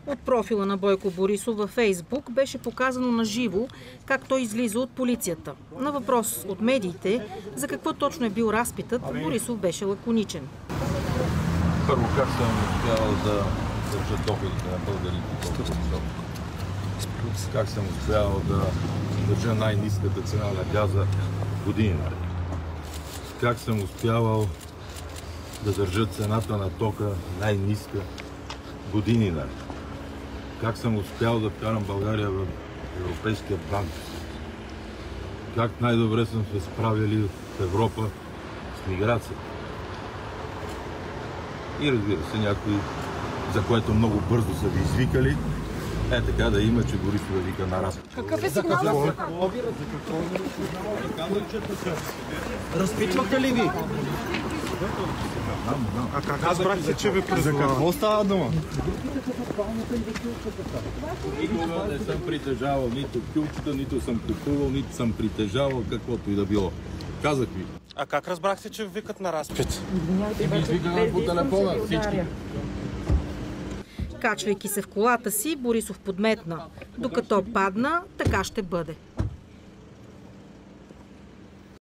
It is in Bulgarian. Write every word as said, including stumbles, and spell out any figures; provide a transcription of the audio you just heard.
От профила на Бойко Борисов във Фейсбук беше показано на живо как той излиза от полицията. На въпрос от медиите за какво точно е бил разпитът, Борисов беше лаконичен. Първо, как съм успявал да държа доходите на българите? Как съм успявал да държа най-ниската цена на газа години наред? Как съм успявал да държа цената на тока най-ниска години наред? Как съм успял да вкарам България в Европейския банк? Как най-добре съм се справили в Европа с миграцията? И разбира се, някои, за което много бързо са ви извикали, е така да има, че Борисов да вика на разпит. Какъв е сигнал? Разпитвахте ли ви? А как разбрахте, че ви призва? За какво става дума? Никога не съм притежавал нито кюлчета, нито съм купувал, нито съм притежавал каквото и да било. Казах ви. А как разбрахте, че ви викат на разпит? И ми извикаха по телефона всички. Качвайки се в колата си, Борисов подметна: докато падна, така ще бъде.